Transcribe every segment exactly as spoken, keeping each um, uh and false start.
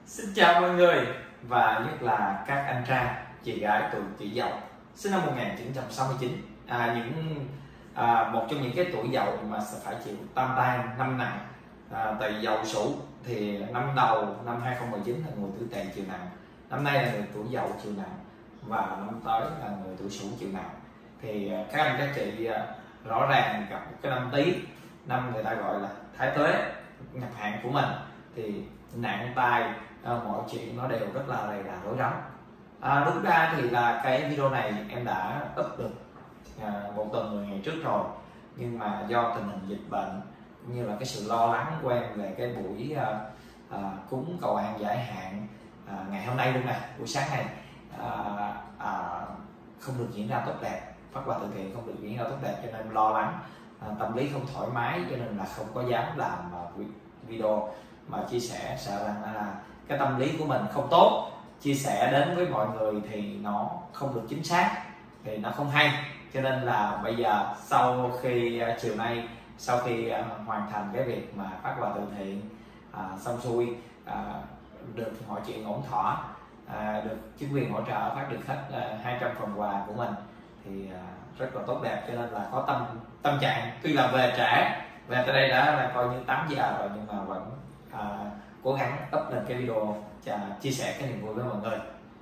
Xin chào mọi người và nhất là các anh trai, chị gái tuổi Kỷ Dậu sinh năm một nghìn chín trăm sáu mươi chín. À, những à, một trong những cái tuổi Dậu mà sẽ phải chịu tam tai năm nặng. À, tại Dậu Sửu thì năm đầu năm hai không một chín là người tuổi Tỵ chịu nặng, năm nay là người tuổi Dậu chịu nặng và năm tới là người tuổi Sửu chịu nặng. Thì các anh các chị rõ ràng gặp một cái năm Tý, năm người ta gọi là Thái Tuế nhập hạn của mình, thì nạn tai à, mọi chuyện nó đều rất là rầy rà rối rắm. À, đúng ra thì là cái video này em đã up được à, một tuần mười ngày trước rồi, nhưng mà do tình hình dịch bệnh cũng như là cái sự lo lắng của em về cái buổi à, à, cúng cầu an giải hạn à, ngày hôm nay luôn nè, buổi sáng này à, à, không được diễn ra tốt đẹp, phát quà từ thiện không được diễn ra tốt đẹp, cho nên lo lắng, à, tâm lý không thoải mái, cho nên là không có dám làm uh, video mà chia sẻ, sợ rằng là cái tâm lý của mình không tốt, chia sẻ đến với mọi người thì nó không được chính xác, thì nó không hay. Cho nên là bây giờ sau khi uh, chiều nay sau khi uh, hoàn thành cái việc mà phát quà từ thiện uh, xong xuôi, uh, được mọi chuyện ổn thỏa, uh, được chính quyền hỗ trợ phát được hết uh, hai trăm phần quà của mình, thì uh, rất là tốt đẹp. Cho nên là có tâm tâm trạng, tuy là về trễ, về tới đây đã là coi như tám giờ rồi, nhưng mà vẫn à, cố gắng up lên cái video và chia sẻ cái niềm vui với mọi người.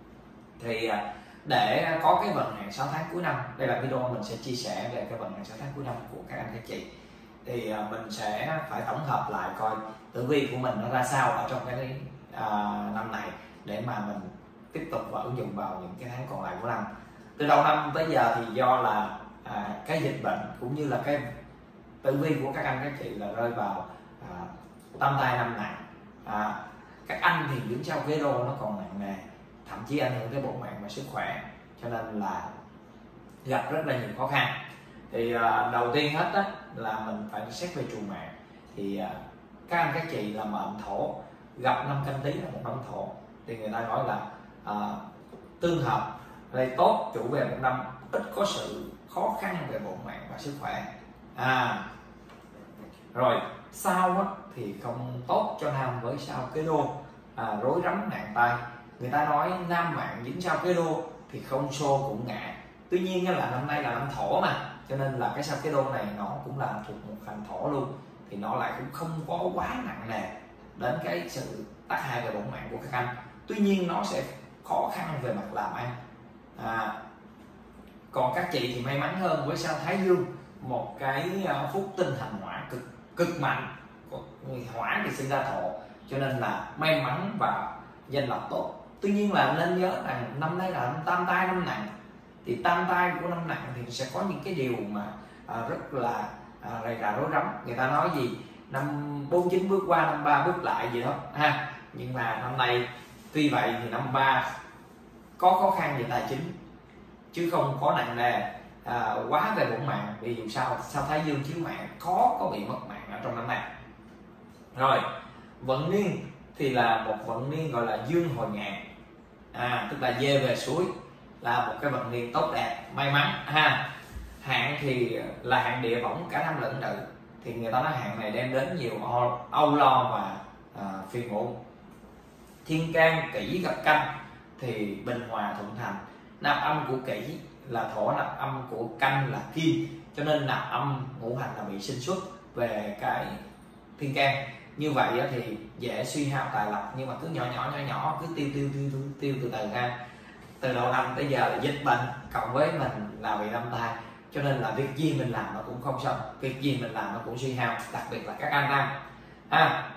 Thì à, để có cái vận hạn sáu tháng cuối năm, đây là video mình sẽ chia sẻ về cái vận hạn sáu tháng cuối năm của các anh các chị, thì à, mình sẽ phải tổng hợp lại coi tử vi của mình nó ra sao ở trong cái à, năm này, để mà mình tiếp tục và ứng dụng vào những cái tháng còn lại của năm. Từ đầu năm tới giờ thì do là à, cái dịch bệnh cũng như là cái tử vi của các anh các chị là rơi vào à, tam tai năm nặng. À, các anh thì đứng sau ghế đô nó còn nặng nề, thậm chí ảnh hưởng tới bộ mạng và sức khỏe, cho nên là gặp rất là nhiều khó khăn. Thì à, đầu tiên hết á, là mình phải xét về trụ mạng. Thì à, các anh các chị là mệnh thổ, gặp năm Canh Tý là một năm thổ, thì người ta nói là à, tương hợp đây tốt, chủ về một năm ít có sự khó khăn về bộ mạng và sức khỏe. À, rồi sao á, thì không tốt cho nam với sao kế đô, à, rối rắm nạn tai. Người ta nói nam mạng dính sao kế đô thì không xô cũng ngã. Tuy nhiên là năm nay là năm thổ mà, cho nên là cái sao kế đô này nó cũng là thuộc một hành thổ luôn, thì nó lại cũng không có quá nặng nề đến cái sự tác hại về bộ mạng của các anh. Tuy nhiên nó sẽ khó khăn về mặt làm ăn. À, còn các chị thì may mắn hơn với sao Thái Dương, một cái phúc tinh hành hỏa cực cực mạnh, hỏa thì sinh ra thổ, cho nên là may mắn và danh lộc tốt. Tuy nhiên là nên nhớ rằng năm nay là năm tam tai năm nặng, thì tam tai của năm nặng thì sẽ có những cái điều mà à, rất là à, rầy rà rối rắm. Người ta nói gì năm bốn chín bước qua, năm ba bước lại gì đó ha. Nhưng mà năm nay tuy vậy thì năm ba có khó khăn về tài chính chứ không có nặng nề à, quá về bổn mạng, vì dù sao sao Thái Dương chiếu mạng khó có bị mất mạng ở trong năm này. Rồi vận niên thì là một vận niên gọi là dương hồi ngạn, à, tức là dê về suối, là một cái vận niên tốt đẹp may mắn ha. Hạn thì là hạn địa võng cả năm lẫn nữ, thì người ta nói hạn này đem đến nhiều âu, âu lo và à, phiền muộn. Thiên can Kỷ gặp Canh thì bình hòa thuận thành. Nạp âm của Kỷ là thổ, nạp âm của Canh là kim, cho nên nạp âm ngũ hành là bị sinh xuất về cái thiên can. Như vậy thì dễ suy hao tài lộc, nhưng mà cứ nhỏ nhỏ nhỏ nhỏ cứ tiêu tiêu tiêu tiêu, tiêu từ từ ha. Từ đầu năm tới giờ là dịch bệnh cộng với mình là bị năm tai, cho nên là việc gì mình làm nó cũng không xong, việc gì mình làm nó cũng suy hao, đặc biệt là các anh nam ha.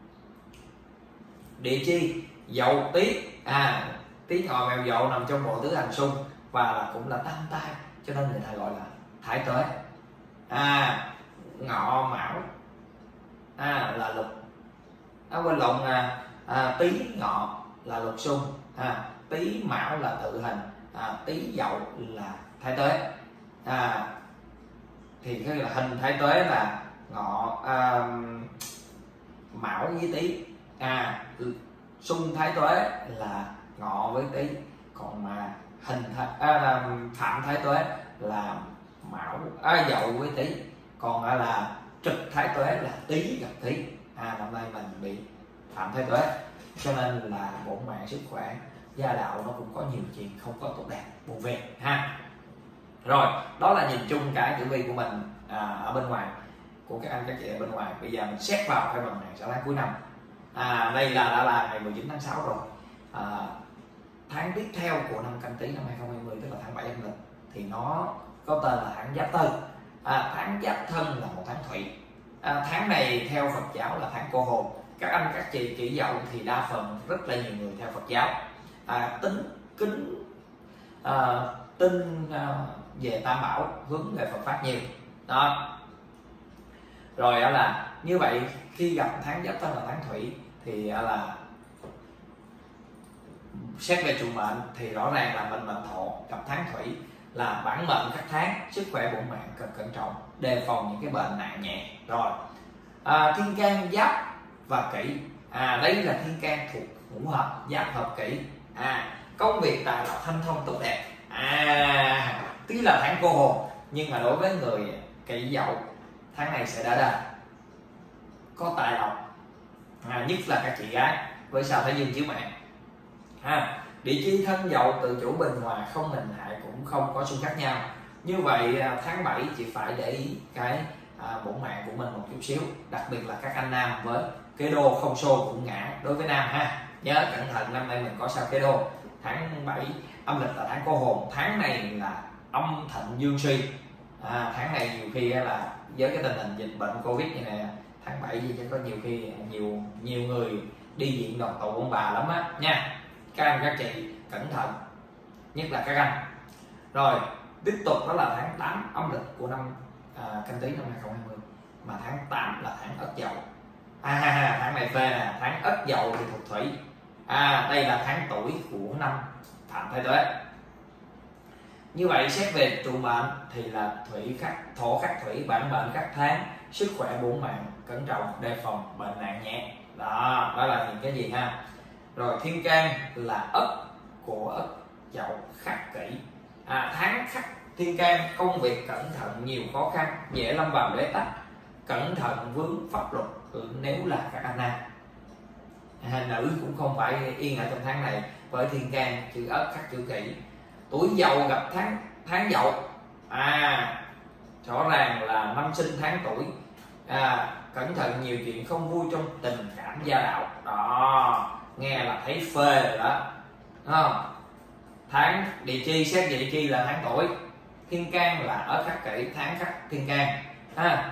Địa chi Dậu Tý, à, Tý Ngọ Mèo Dậu nằm trong bộ tứ hành xung và cũng là tam tai, cho nên người ta gọi là Thái Tuế. À, Ngọ Mão à, là lục, à, quên lộn, à, à, Tý Ngọ là lục xung, à, Tý Mão là tự hình, à, Tý Dậu là Thái Tuế. À, thì cái là hình Thái Tuế là Ngọ, à, Mão với Tý, à, xung Thái Tuế là Ngọ với Tý, còn mà hình thái, à, là phạm Thái Tuế là Mão, à, Dậu với Tý, còn à, là trực Thái Tuế là Tý gặp Tý. À, năm nay mình bị phạm Thái Tuế. cho nên là bổn mạng sức khỏe gia đạo nó cũng có nhiều chuyện không có tốt đẹp buồn về ha. Rồi đó là nhìn chung cái tử vi của mình à, ở bên ngoài, của các anh các chị ở bên ngoài. Bây giờ mình xét vào cái vận hạn sáu tháng cuối năm. À, đây là đã là ngày mười chín tháng sáu rồi. À, tháng tiếp theo của năm Canh Tý năm hai không hai không, tức là tháng bảy âm lịch, thì nó có tên là tháng Giáp Thân. À, tháng Giáp Thân là một tháng thủy. À, tháng này theo Phật giáo là tháng cô hồn. Các anh các chị kỷ dậu thì đa phần rất là nhiều người theo Phật giáo à, tính kính à, tin à, về Tam Bảo, hướng về Phật pháp nhiều đó. Rồi đó là như vậy, khi gặp tháng Giáp Thân là tháng thủy thì là xét về chủ mệnh thì rõ ràng là mình mệnh Thổ gặp tháng thủy là bản mệnh các tháng, sức khỏe bổn mạng cần cẩn trọng, đề phòng những cái bệnh nặng nhẹ. Rồi à, thiên can Giáp và Kỷ, à đây là thiên can thuộc ngũ hợp, Giáp hợp Kỷ. À công việc tài lộc thanh thông tốt đẹp. À tuy là tháng cô hồn nhưng mà đối với người Kỷ Dậu, tháng này sẽ đỡ đần, có tài lộc, à, nhất là các chị gái với sao Thái Dương chiếu mạng. À, địa chi thân Dậu tự chủ bình hòa, không hình hại cũng không có xung khắc nhau. Như vậy tháng bảy chị phải để ý cái à, bổn mạng của mình một chút xíu, đặc biệt là các anh nam với kế đô không xô cũng ngã đối với nam ha. Nhớ cẩn thận, năm nay mình có sao kế đô, tháng bảy âm lịch là tháng cô hồn, tháng này là âm thịnh dương suy. À, tháng này nhiều khi là với cái tình hình dịch bệnh Covid như này, tháng bảy gì chứ có nhiều khi nhiều nhiều người đi diện đoàn tụ ông bà lắm á nha. Các anh các chị cẩn thận, nhất là các anh. Rồi tiếp tục đó là tháng tám âm lịch của năm à, Canh Tý năm hai không hai không, mà tháng tám là tháng Ất Dậu. À, tháng này phê nè, tháng Ất Dậu thì thuộc thủy. À, đây là tháng tuổi của năm Phạm Thái Tuế. Như vậy xét về trụ mệnh thì là thủy khắc thổ khắc thủy, bản mệnh khắc tháng, sức khỏe bổn mạng cẩn trọng, đề phòng bệnh nặng nhẹ. Đó, đó là những cái gì ha. Rồi thiên can là Ất của Ất Dậu khắc Kỷ. À, tháng khắc thiên can, công việc cẩn thận, nhiều khó khăn, dễ lâm vào bế tắc, cẩn thận vướng pháp luật nếu là các anh nam. À, nữ cũng không phải yên ở trong tháng này, với thiên can chữ Ất khắc chữ Kỷ. Tuổi Dậu gặp tháng tháng Dậu, à rõ ràng là năm sinh tháng tuổi, à, cẩn thận nhiều chuyện không vui trong tình cảm gia đạo. Đó, nghe là thấy phê rồi đó, đúng không? Tháng địa chi xét địa chi là tháng tuổi, thiên can là ở khắc Kỷ, tháng khắc thiên can. À,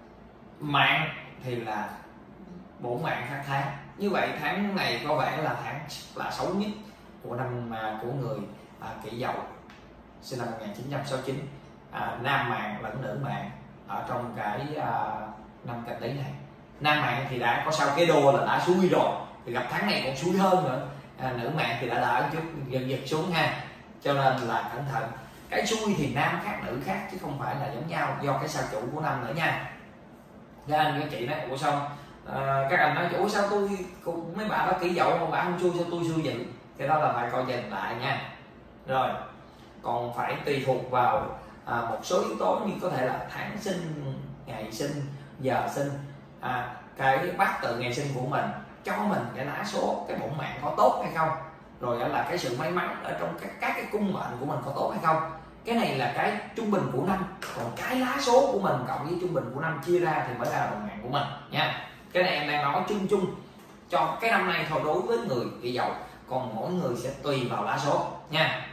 mạng thì là bổn mạng khắc tháng. Như vậy tháng này có vẻ là tháng là xấu nhất của năm của người à, Kỷ Dậu sinh năm một nghìn chín trăm sáu mươi chín, à, nam mạng lẫn nữ mạng ở trong cái à, năm Canh Tý này. Nam mạng thì đã có sao kế đô là đã xui rồi, thì gặp tháng này còn xui hơn nữa. À, nữ mạng thì đã đỡ chút, dần dần xuống ha, cho nên là cẩn thận. Cái xui thì nam khác nữ khác chứ không phải là giống nhau, do cái sao chủ của năm nữa nha. Các anh các chị nói ủa sao à, các anh nói ủa sao tôi mấy bà đó Kỷ Dậu mà bà không xui, sao tôi xui vậy? Cái đó là phải coi dần lại nha. Rồi còn phải tùy thuộc vào à, một số yếu tố như có thể là tháng sinh, ngày sinh, giờ sinh, à, cái bát tự ngày sinh của mình cho mình cái lá số, cái bổn mạng có tốt hay không, rồi đó là cái sự may mắn ở trong các, các cái cung mệnh của mình có tốt hay không. Cái này là cái trung bình của năm, còn cái lá số của mình cộng với trung bình của năm chia ra thì mới ra là bổn mạng của mình nha. Cái này em đang nói chung chung cho cái năm nay thôi đối với người Kỷ Dậu, còn mỗi người sẽ tùy vào lá số nha.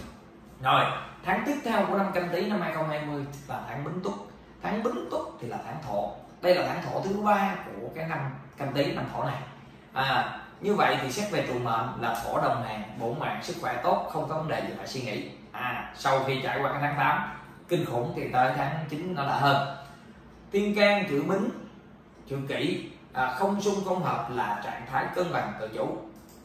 Rồi tháng tiếp theo của năm Canh Tý năm hai không hai không là tháng Bính Tuất. Tháng Bính Tuất thì là tháng Thổ, đây là tháng Thổ thứ ba của cái năm Canh Tý, năm Thổ này. À, như vậy thì xét về trụ mệnh là Thổ đồng hàng, bổn mạng sức khỏe tốt, không có vấn đề gì phải suy nghĩ. À, sau khi trải qua cái tháng tám kinh khủng thì tới tháng chín nó đã hơn. Thiên can chữ Bính chữ Kỷ, à, không xung không hợp là trạng thái cân bằng tự chủ.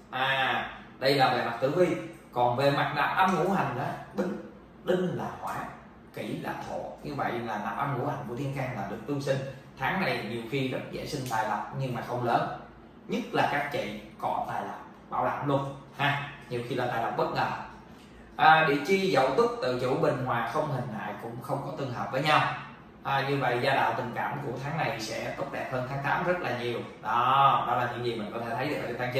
À, đây là về mặt tử vi. Còn về mặt nạp âm ngũ hành đó, Bính Đinh là hỏa, Kỷ là thổ. Như vậy là nạp âm ngũ hành của thiên can là được tương sinh. Tháng này nhiều khi rất dễ sinh tài lộc nhưng mà không lớn, nhất là các chị có tài lộc bảo đảm luôn ha, nhiều khi là tài lộc bất ngờ. À, địa chi Dậu Tuất tự chủ bình hòa, không hình hại cũng không có tương hợp với nhau. À, như vậy gia đạo tình cảm của tháng này sẽ tốt đẹp hơn tháng tám rất là nhiều. Đó, đó là những gì mình có thể thấy được ở tháng chín.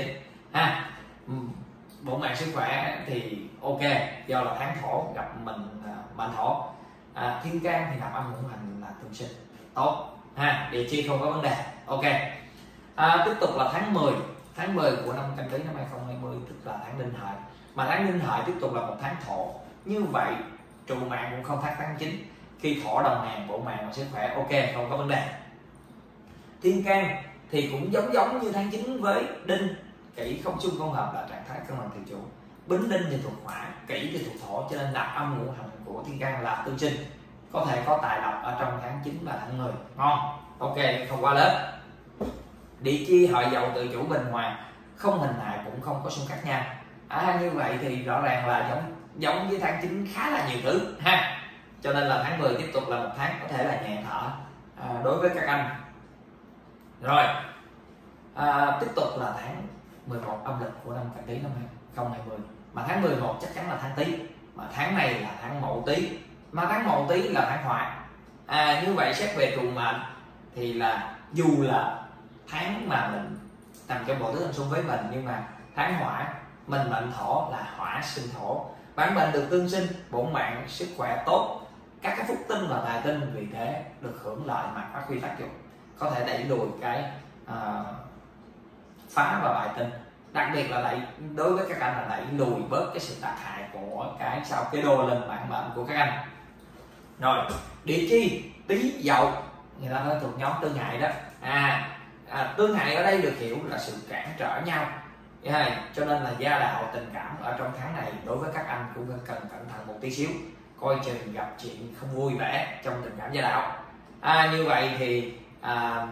ha. Bổn mạng sức khỏe thì ok, do là tháng thổ gặp mình mệnh thổ. à, Thiên can thì nạp âm ngũ hành là tương sinh tốt ha, địa chi không có vấn đề, ok. À, tiếp tục là tháng mười, tháng mười của năm Canh Tý năm hai không hai không, tức là tháng Đinh Hợi, mà tháng Đinh Hợi tiếp tục là một tháng thổ. Như vậy trụ mạng cũng không thác tháng chín, khi thổ đồng hàng bộ mạng và sức khỏe ok, không có vấn đề. Thiên can thì cũng giống giống như tháng chín với Đinh, Kỷ không xung không hợp là trạng thái cân bằng tự chủ. Bính Đinh thì thuộc hỏa, Kỷ thì thuộc thổ, cho nên nạp âm ngũ hành của thiên can là tương sinh, có thể có tài lộc ở trong tháng chín và tháng mười, ngon, ok, không quá lớn. Địa chi hợi dậu tự chủ bình hòa, không hình hại cũng không có xung khắc nhau. À, như vậy thì rõ ràng là giống giống với tháng chín khá là nhiều thứ ha, cho nên là tháng mười tiếp tục là một tháng có thể là nhẹ thở à, đối với các anh. Rồi à, tiếp tục là tháng mười một âm lịch của năm Canh Tý năm hai không hai không, mà tháng mười một chắc chắn là tháng Tý, mà tháng này là tháng Mậu Tý, mà tháng Mậu Tý là tháng hỏa. À, như vậy xét về trụ mệnh thì là dù là tháng mà mình nằm trong bộ tứ hành xung với mình, nhưng mà tháng hỏa mình mệnh thổ là hỏa sinh thổ, bản mệnh được tương sinh, bổn mạng sức khỏe tốt, các cái phúc tinh và tài tinh vì thế được hưởng lợi mà phát huy tác dụng, có thể đẩy lùi cái uh, phá và bại tinh, đặc biệt là đẩy đối với các anh là đẩy lùi bớt cái sự tác hại của cái sao kế đô lên bản mệnh của các anh. Rồi địa chi Tý Dậu, người ta nói thuộc nhóm tương hại đó. à, à tương hại ở đây được hiểu là sự cản trở nhau, yeah. Cho nên là gia đạo tình cảm ở trong tháng này đối với các anh cũng cần cẩn thận một tí xíu, coi chừng gặp chuyện không vui vẻ trong tình cảm gia đạo. À, như vậy thì à,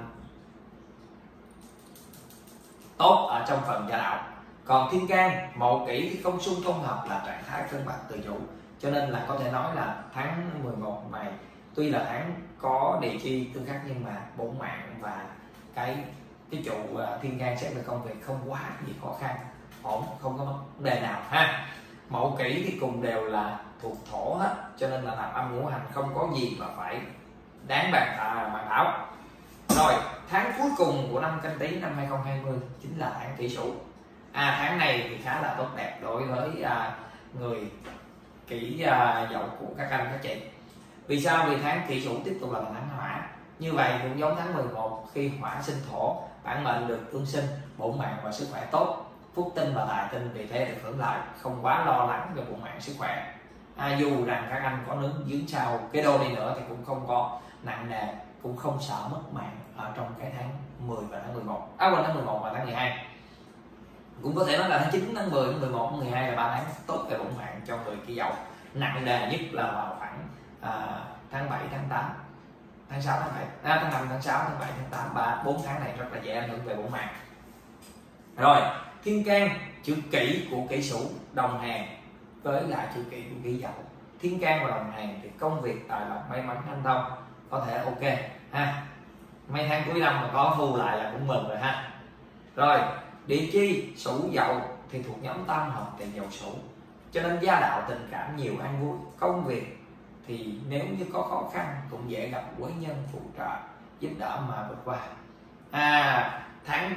tốt ở trong phần gia đạo. Còn thiên can Mậu Kỷ thì không xung không hợp là trạng thái cân bằng tự chủ, cho nên là có thể nói là tháng mười một này tuy là tháng có địa chi tương khắc, nhưng mà bổn mạng và cái cái trụ thiên can xét về công việc không quá gì khó khăn, ổn, không có vấn đề nào ha. Mậu Kỷ thì cùng đều là thuộc thổ hết, cho nên là nạp âm ngũ hành không có gì mà phải đáng bàn à, bàn thảo. Rồi tháng cuối cùng của năm Canh Tý năm hai không hai không chính là tháng Kỷ Sửu. À, tháng này thì khá là tốt đẹp đối với à, người Kỷ à, Dậu của các anh các chị. Vì sao? Vì tháng Kỷ Sửu tiếp tục là tháng hỏa, như vậy cũng giống tháng mười một, khi hỏa sinh thổ, bản mệnh được tương sinh, bổn mạng và sức khỏe tốt, phúc tinh và tài tinh vì thế được hưởng lợi, không quá lo lắng về bổn mạng sức khỏe. À, dù rằng các anh có nướng dướng sao cái đô đi nữa thì cũng không có nặng nề, cũng không sợ mất mạng ở trong cái tháng mười và tháng mười một, à, tháng mười một và tháng mười hai. Cũng có thể nói là tháng chín, tháng mười, tháng mười một, tháng mười hai là ba tháng tốt về bổn mạng cho người Kỷ Dậu. Nặng nề nhất là vào khoảng à, tháng bảy, tháng tám, tháng sáu, tháng bảy, à, tháng năm, tháng sáu, tháng bảy, tháng tám, ba bốn tháng này rất là dễ ảnh hưởng về bổn mạng. Rồi thiên can chữ Kỷ của Kỷ Sửu đồng hàng với lại chữ Kỷ của Kỷ Dậu, thiên can và đồng hàng thì công việc tài lộc may mắn hanh thông có thể ok ha. Mấy tháng cuối năm mà có thu lại là cũng mừng rồi ha. Rồi địa chi Sửu Dậu thì thuộc nhóm tam hợp thì Dậu Sửu, cho nên gia đạo tình cảm nhiều an vui, công việc thì nếu như có khó khăn cũng dễ gặp quý nhân phụ trợ giúp đỡ mà vượt qua. À, tháng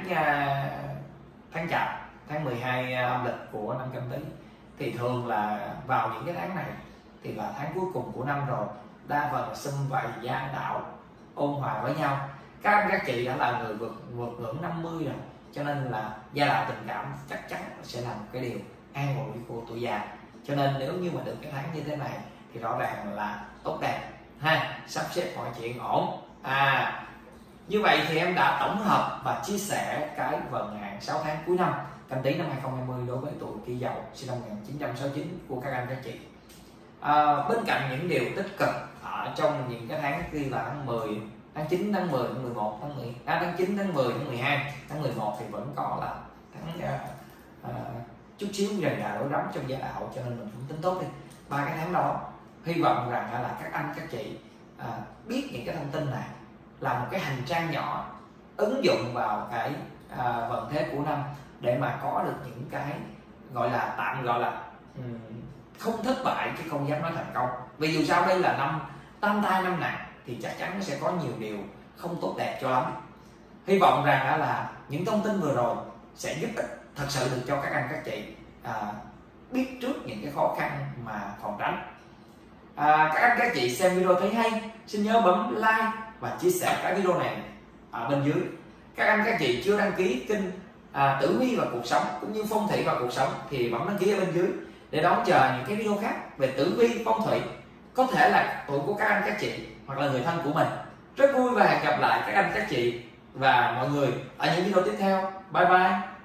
tháng Chạp, tháng mười hai âm lịch của năm Canh Tý thì thường là vào những cái tháng này thì là tháng cuối cùng của năm rồi, đa phần là xung vầy gia đạo ôn hòa với nhau. Các anh các chị đã là người vượt vượt ngưỡng năm mươi rồi, cho nên là gia đạo tình cảm chắc chắn sẽ là một cái điều an ủi của tuổi già, cho nên nếu như mà được cái tháng như thế này thì rõ ràng là tốt đẹp ha, sắp xếp mọi chuyện ổn. À, như vậy thì em đã tổng hợp và chia sẻ cái vận hạn sáu tháng cuối năm Canh Tý năm hai không hai không đối với tuổi Kỷ Dậu sinh năm một nghìn chín trăm sáu mươi chín của các anh các chị. À, bên cạnh những điều tích cực ở trong những cái tháng như là tháng mười, tháng chín, tháng mười, tháng mười một, tháng mười, à, tháng chín, tháng mười, tháng mười hai, tháng mười một thì vẫn có là tháng uh, uh, chút xíu gần gà đối rắm trong gia đạo, cho nên mình cũng tính tốt đi. Ba cái tháng đó hy vọng rằng là các anh các chị uh, biết những cái thông tin này là một cái hành trang nhỏ ứng dụng vào cái uh, vận thế của năm để mà có được những cái gọi là tạm gọi là um, không thất bại chứ không dám nói thành công. Vì dù sao đây là năm tam tai năm nặng thì chắc chắn nó sẽ có nhiều điều không tốt đẹp cho lắm. Hy vọng rằng là những thông tin vừa rồi sẽ giúp ích thật sự được cho các anh các chị à, biết trước những cái khó khăn mà phòng tránh. À, các anh các chị xem video thấy hay, xin nhớ bấm like và chia sẻ cái video này ở bên dưới. Các anh các chị chưa đăng ký kênh à, Tử Vi và Cuộc Sống cũng như Phong Thủy và Cuộc Sống thì bấm đăng ký ở bên dưới để đón chờ những cái video khác về tử vi, phong thủy, có thể là tuổi của các anh các chị hoặc là người thân của mình. Rất vui và hẹn gặp lại các anh các chị và mọi người ở những video tiếp theo. Bye bye.